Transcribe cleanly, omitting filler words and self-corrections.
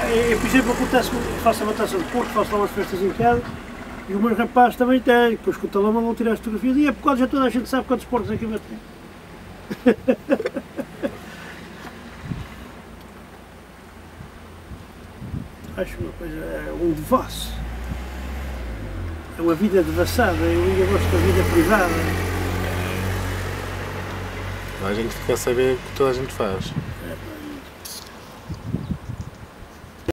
por exemplo, acontece que faço a matança de porco, faço lá umas festas em casa, e os meus rapazes também têm, depois com o telemóvel vão tirar as fotografias, e é por causa já toda a gente sabe quantos porcos é que eu matei. Acho uma coisa, um devasso. É uma vida devassada, eu ainda gosto da vida privada. A gente fica a saber o que toda a gente faz.